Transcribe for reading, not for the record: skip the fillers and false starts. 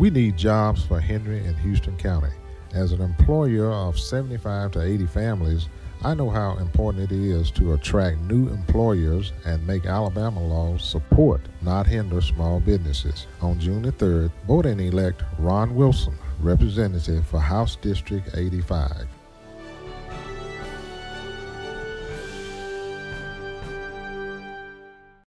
We need jobs for Henry and Houston County. As an employer of 75 to 80 families, I know how important it is to attract new employers and make Alabama laws support, not hinder small businesses. On June the 3rd, vote and elect Ron Wilson, representative for House District 85.